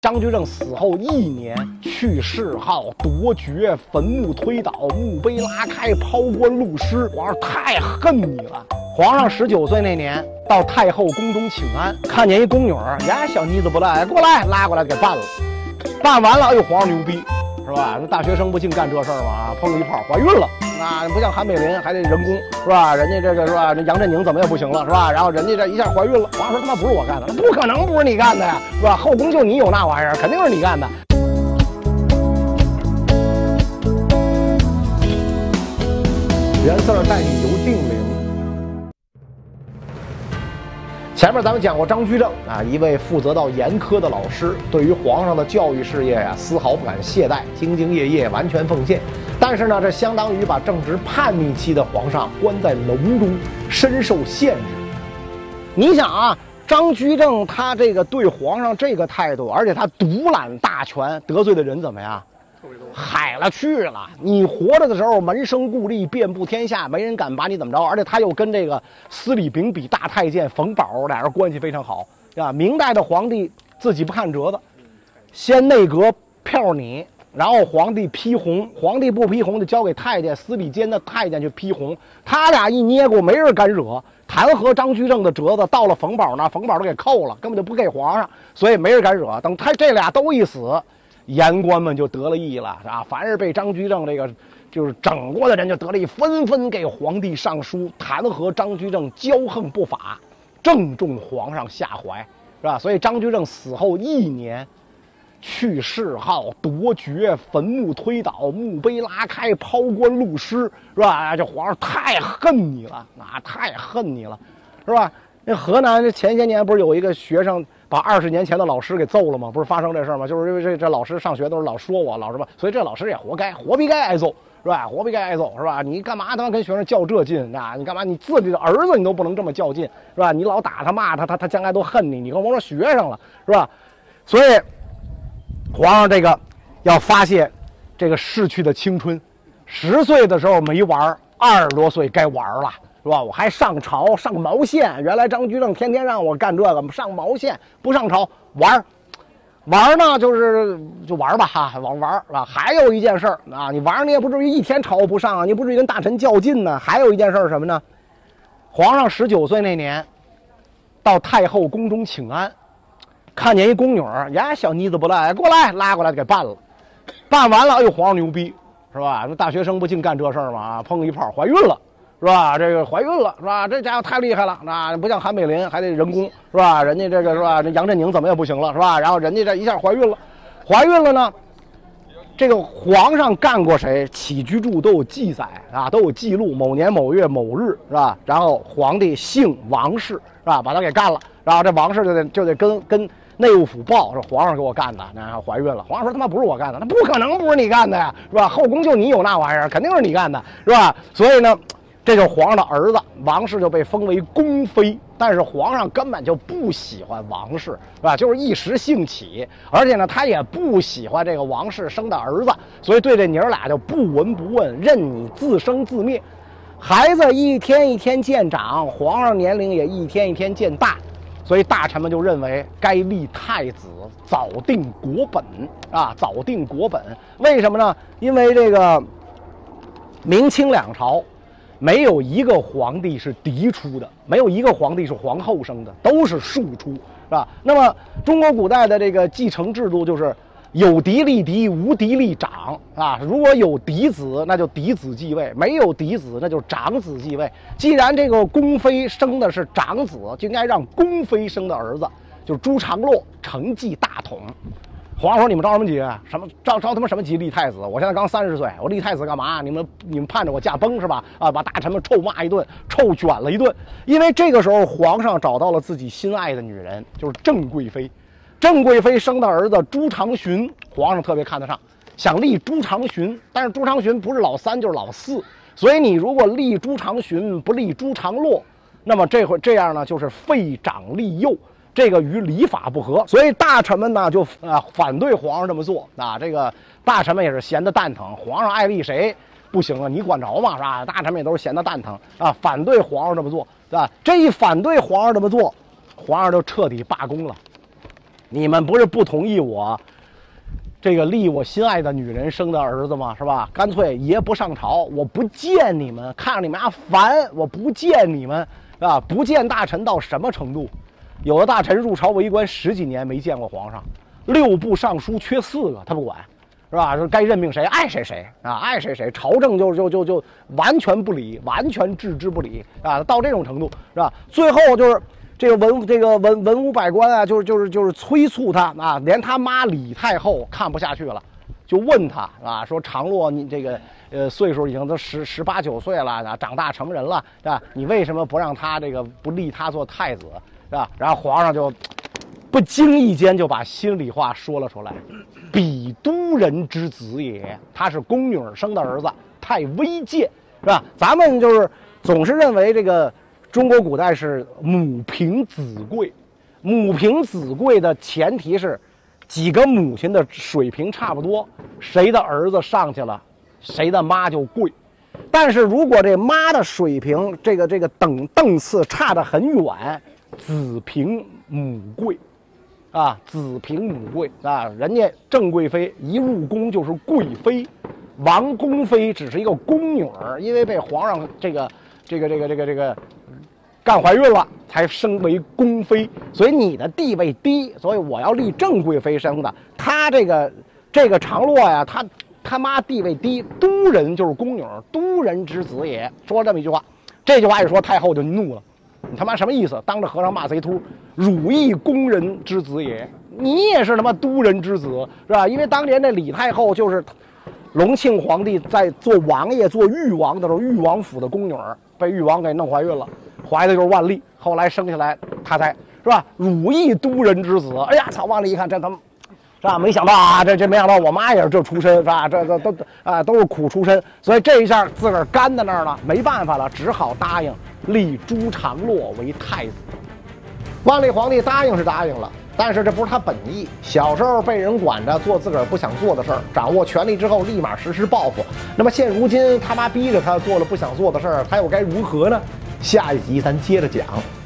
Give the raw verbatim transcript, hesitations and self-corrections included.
张居正死后一年，去谥号夺爵，坟墓推倒，墓碑拉开，抛棺录尸。皇上太恨你了。皇上十九岁那年到太后宫中请安，看见一宫女儿，呀，小妮子不赖，过来，拉过来给办了。办完了，哎呦，皇上牛逼，是吧？那大学生不净干这事儿吗？啊，碰一炮怀孕了。 啊，不像韩美林还得人工是吧？人家这个是吧？这杨振宁怎么也不行了是吧？然后人家这一下怀孕了，皇上说他妈不是我干的，那不可能不是你干的呀，是吧？后宫就你有那玩意儿，肯定是你干的。元四带你游定陵。前面咱们讲过张居正啊，一位负责到严苛的老师，对于皇上的教育事业呀，丝毫不敢懈怠，兢兢业业，完全奉献。 但是呢，这相当于把正值叛逆期的皇上关在笼中，深受限制。你想啊，张居正他这个对皇上这个态度，而且他独揽大权，得罪的人怎么样？海了去了！你活着的时候门生故吏遍布天下，没人敢把你怎么着。而且他又跟这个司礼秉笔大太监冯保俩人关系非常好，对吧？明代的皇帝自己不看折子，先内阁票拟。 然后皇帝批红，皇帝不批红就交给太监司礼监的太监去批红，他俩一捏过，没人敢惹。弹劾张居正的折子到了冯保那，冯保都给扣了，根本就不给皇上，所以没人敢惹。等他这俩都一死，言官们就得了意了，是吧？凡是被张居正这个就是整过的人就得了意，纷纷给皇帝上书弹劾张居正骄横不法，正中皇上下怀，是吧？所以张居正死后一年。 去谥号夺爵，坟墓推倒，墓碑拉开，抛棺录尸，是吧？这皇上太恨你了，啊，太恨你了，是吧？那河南这前些年不是有一个学生把二十年前的老师给揍了吗？不是发生这事吗？就是因为这这老师上学都是老说我，老师吧，所以这老师也活该，活逼该挨揍，是吧？活逼该挨揍，是吧？你干嘛他妈跟学生较这劲啊？你干嘛你自己的儿子你都不能这么较劲，是吧？你老打他骂他，他他将来都恨你，你更甭说学生了，是吧？所以。 皇上这个要发泄这个逝去的青春，十岁的时候没玩，二十多岁该玩了，是吧？我还上朝上毛线，原来张居正天天让我干这个，上毛线不上朝玩，玩呢就是就玩吧哈，玩玩是吧？还有一件事儿啊，你玩你也不至于一天朝不上啊，你不至于跟大臣较劲呢。还有一件事儿什么呢？皇上十九岁那年到太后宫中请安。 看见一宫女儿，呀，小妮子不赖，过来，拉过来给办了。办完了，哎呦，皇上牛逼，是吧？那大学生不净干这事儿吗？啊，碰一炮怀孕了，是吧？这个怀孕了，是吧？这家伙太厉害了，那不像韩美林还得人工，是吧？人家这个是吧？这杨振宁怎么也不行了，是吧？然后人家这一下怀孕了，怀孕了呢，这个皇上干过谁？起居注都有记载啊，都有记录，某年某月某日，是吧？然后皇帝姓王氏，是吧？把他给干了，然后这王氏就得就得跟跟。 内务府报说皇上给我干的，然后怀孕了。皇上说他妈不是我干的，那不可能不是你干的呀，是吧？后宫就你有那玩意儿，肯定是你干的，是吧？所以呢，这就是皇上的儿子王氏就被封为宫妃，但是皇上根本就不喜欢王氏，是吧？就是一时兴起，而且呢，他也不喜欢这个王氏生的儿子，所以对这娘俩就不闻不问，任你自生自灭。孩子一天一天渐长，皇上年龄也一天一天渐大。 所以大臣们就认为该立太子，早定国本啊，早定国本。为什么呢？因为这个明清两朝没有一个皇帝是嫡出的，没有一个皇帝是皇后生的，都是庶出，是吧？那么中国古代的这个继承制度就是有嫡立嫡，无嫡立长啊。如果有嫡子，那就嫡子继位；没有嫡子，那就长子继位。既然这个宫妃生的是长子，就应该让宫妃生的儿子，就是朱常洛承继大统。皇上说：“你们着什么急啊？什么着着他妈什么急立太子？我现在刚三十岁，我立太子干嘛？你们你们盼着我驾崩是吧？啊，把大臣们臭骂一顿，臭卷了一顿。因为这个时候皇上找到了自己心爱的女人，就是郑贵妃。郑贵妃生的儿子朱常洵，皇上特别看得上，想立朱常洵，但是朱常洵不是老三就是老四，所以你如果立朱常洵不立朱常洛，那么这会这样呢就是废长立幼。”这个与礼法不合，所以大臣们呢就啊反对皇上这么做啊。这个大臣们也是闲得蛋疼，皇上爱立谁不行啊，你管着吗？是吧？大臣们也都是闲得蛋疼啊，反对皇上这么做，对吧？这一反对皇上这么做，皇上就彻底罢工了。 你们不是不同意我这个立我心爱的女人生的儿子吗？是吧？干脆爷不上朝，我不见你们，看着你们家烦，我不见你们啊！不见大臣到什么程度？有的大臣入朝为官十几年没见过皇上，六部尚书缺四个，他不管，是吧？说该任命谁爱谁谁啊，爱谁谁，朝政就就就就完全不理，完全置之不理啊，到这种程度是吧？最后就是这个文这个文文武百官啊，就是就是就是催促他啊，连他妈李太后看不下去了，就问他啊，说常洛你这个呃岁数已经都十十八九岁了啊，长大成人了，是吧？你为什么不让他这个不立他做太子？是吧？然后皇上就不经意间就把心里话说了出来：“彼都人之子也，他是宫女生的儿子，太微贱，是吧？”咱们就是总是认为这个中国古代是母凭子贵，母凭子贵的前提是几个母亲的水平差不多，谁的儿子上去了，谁的妈就贵。但是如果这妈的水平这个这个等档次差得很远，子凭母贵，啊，子凭母贵啊！人家郑贵妃一入宫就是贵妃，王宫妃只是一个宫女儿，因为被皇上这个这个这个这个这个干怀孕了，才升为宫妃，所以你的地位低，所以我要立郑贵妃生的。她这个这个常洛呀，她他妈地位低，都人就是宫女，都人之子也。说这么一句话，这句话一说，太后就怒了。你他妈什么意思？当着和尚骂贼秃，汝亦宫人之子也，你也是他妈都人之子，是吧？因为当年那李太后就是隆庆皇帝在做王爷、做誉王的时候，誉王府的宫女被誉王给弄怀孕了，怀的就是万历，后来生下来他才是吧？汝亦都人之子，哎呀，操！万历一看，这他妈是吧？没想到啊，这这没想到我妈也是这出身，是吧？这这都啊都是苦出身，所以这一下自个儿干在那儿了，没办法了，只好答应。立朱常洛为太子，万历皇帝答应是答应了，但是这不是他本意。小时候被人管着做自个儿不想做的事儿，掌握权力之后立马实施报复。那么现如今他妈逼着他做了不想做的事儿，他又该如何呢？下一集咱接着讲。